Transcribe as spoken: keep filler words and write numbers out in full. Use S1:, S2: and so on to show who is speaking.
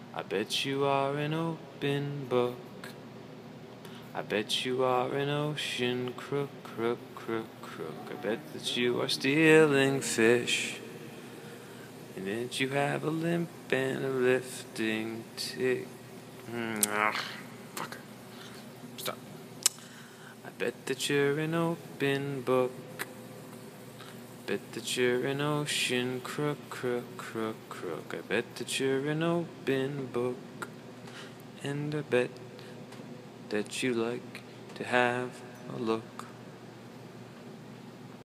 S1: I bet you are an open book. I bet you are an ocean crook, crook, crook, crook. I bet that you are stealing fish, and that you have a limp and a lifting tick. Mm, ah, fuck. Stop. I bet that you're an open book. Bet that you're an ocean crook, crook, crook, crook. I bet that you're an open book. And I bet that you like to have a look.